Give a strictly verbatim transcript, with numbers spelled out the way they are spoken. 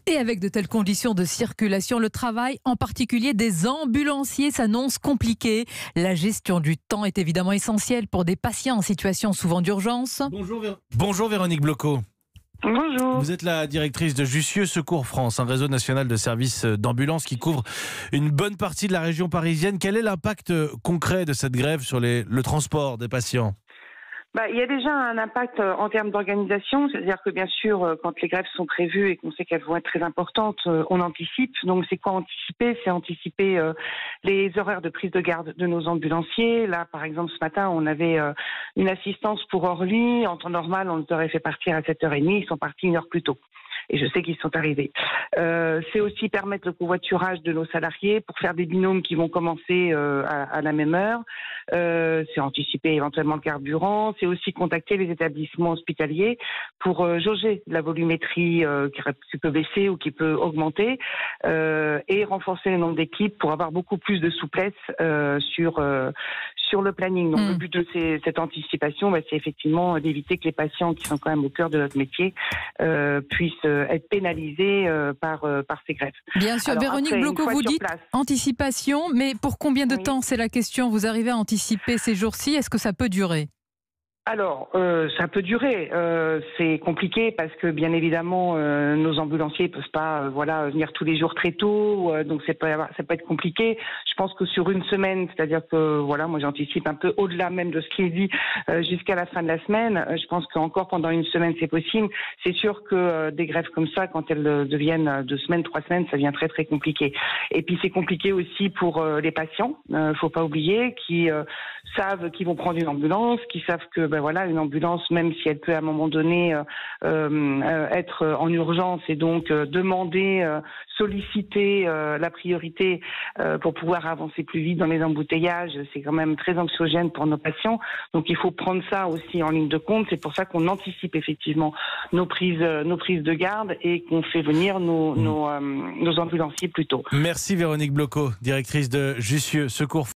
Et avec de telles conditions de circulation, le travail, en particulier des ambulanciers, s'annonce compliqué. La gestion du temps est évidemment essentielle pour des patients en situation souvent d'urgence. Bonjour, Vér... Bonjour Véronique Bloco. Bonjour. Vous êtes la directrice de Jussieu Secours France, un réseau national de services d'ambulance qui couvre une bonne partie de la région parisienne. Quel est l'impact concret de cette grève sur les, le transport des patients ? Bah, il y a déjà un impact en termes d'organisation, c'est-à-dire que bien sûr, quand les grèves sont prévues et qu'on sait qu'elles vont être très importantes, on anticipe. Donc c'est quoi anticiper ? C'est anticiper euh, les horaires de prise de garde de nos ambulanciers. Là, par exemple, ce matin, on avait euh, une assistance pour Orly. En temps normal, on les aurait fait partir à sept heures trente. Ils sont partis une heure plus tôt. Et je sais qu'ils sont arrivés. Euh, c'est aussi permettre le covoiturage de nos salariés pour faire des binômes qui vont commencer euh, à, à la même heure. Euh, c'est anticiper éventuellement le carburant. C'est aussi contacter les établissements hospitaliers pour euh, jauger la volumétrie euh, qui peut baisser ou qui peut augmenter euh, et renforcer le nombre d'équipes pour avoir beaucoup plus de souplesse euh, sur euh, sur le planning. Donc mmh. le but de ces, cette anticipation, bah, c'est effectivement d'éviter que les patients qui sont quand même au cœur de notre métier euh, puissent être pénalisés euh, par, euh, par ces grèves. Bien sûr, Alors, Véronique après, Bloco, vous dites place... anticipation, mais pour combien de oui. temps, c'est la question, vous arrivez à anticiper ces jours-ci? Est-ce que ça peut durer ? Alors, euh, ça peut durer. Euh, c'est compliqué parce que, bien évidemment, euh, nos ambulanciers ne peuvent pas, euh, voilà, venir tous les jours très tôt. Euh, donc, c'est pas, ça peut être compliqué. Je pense que sur une semaine, c'est-à-dire que, voilà, moi, j'anticipe un peu au-delà même de ce qui est dit euh, jusqu'à la fin de la semaine. Euh, je pense qu'encore pendant une semaine, c'est possible. C'est sûr que euh, des grèves comme ça, quand elles euh, deviennent deux semaines, trois semaines, ça devient très très compliqué. Et puis, c'est compliqué aussi pour euh, les patients. Euh, faut pas oublier qui euh, savent qu'ils vont prendre une ambulance, qui savent que ben voilà, une ambulance, même si elle peut à un moment donné euh, euh, être en urgence et donc euh, demander, euh, solliciter euh, la priorité euh, pour pouvoir avancer plus vite dans les embouteillages, c'est quand même très anxiogène pour nos patients. Donc il faut prendre ça aussi en ligne de compte. C'est pour ça qu'on anticipe effectivement nos prises, euh, nos prises de garde et qu'on fait venir nos, nos, euh, nos ambulanciers plus tôt. Merci Véronique Bloco, directrice de Jussieu Secours.